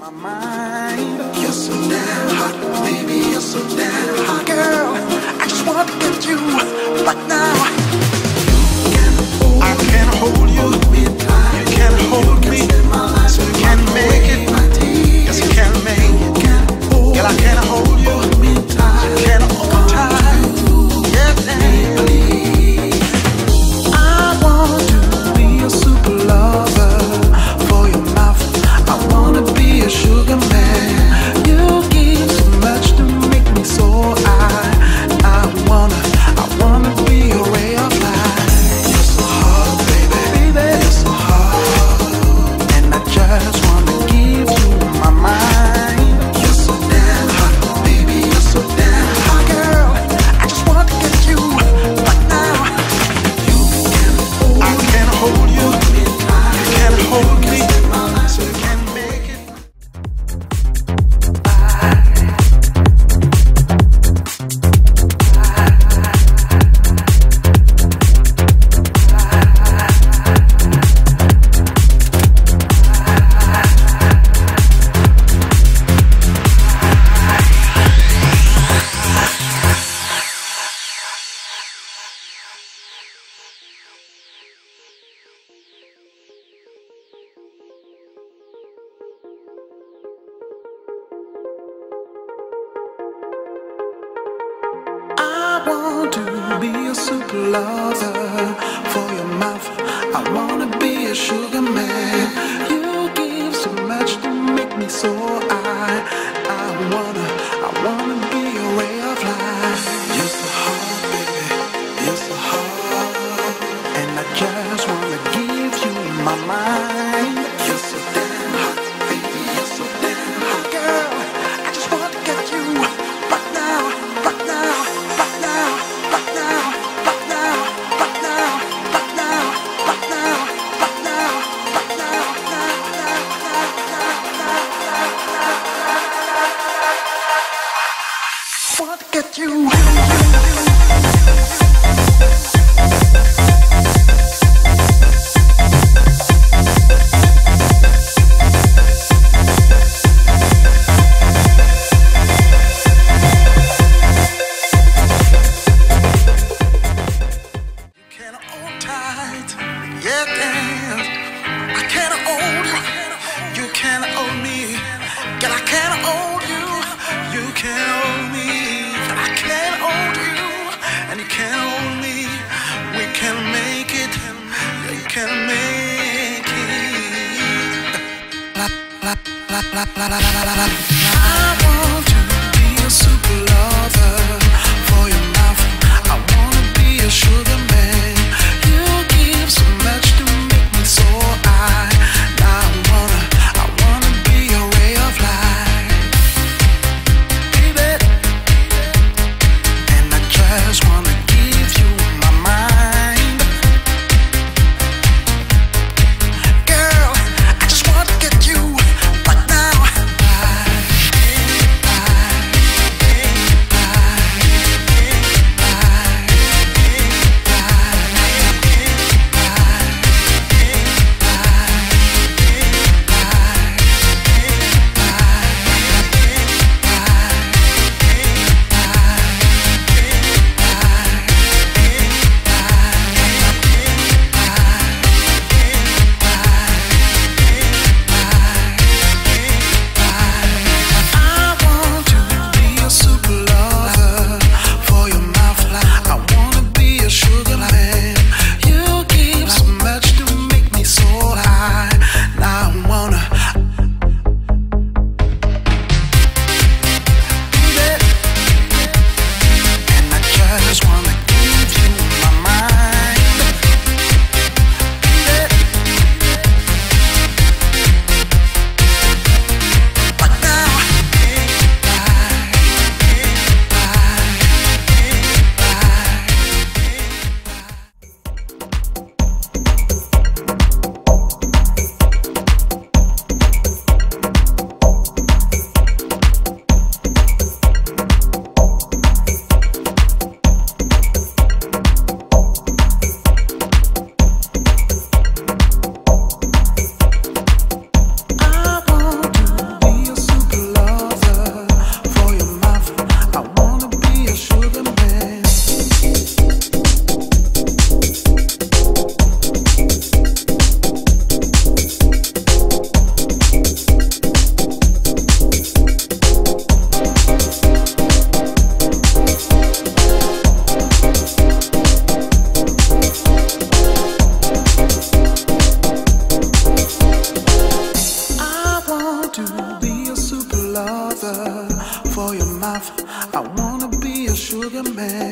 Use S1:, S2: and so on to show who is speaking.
S1: my mind. You're so damn hot, baby, you're so damn hot. Girl, I just want to get you, but now I can't hold you, you can't hold me, so you can't make it. Yes, you can't make it. Girl, I can't hold you, you can't hold tight. Yes, I want to be a super lover for your mouth. I wanna be a sugar man. You give so much to make me so I wanna be your ray of light. You're so hot, baby, you're so hot, and I just wanna give you my mind. You're so damn hot, baby, you're so damn hot. Girl, I just wanna get you, but now I can't hold you, you can't hold me, so you can't make it. I want to be a super lover for your mouth. I wanna be a sugar man. You give so much to make me so I wanna be your ray of light. You're so hot, baby, you're so hot, and I just wanna give you my mind. You're so damn hot, baby, you're so damn hot. Girl, I just wanna get you, but now, but now, but now, but now, but now, but now, but now, but now, but now, but now, I want to get you. I want to be a super lover for your mouth. I wanna be a sugar man. You give so much to make me so I wanna be your ray of light, baby. And I just wanna give you my mind. Girl, I just wanna get you, but now to be a super lover for your mouth. I wanna be a sugar man.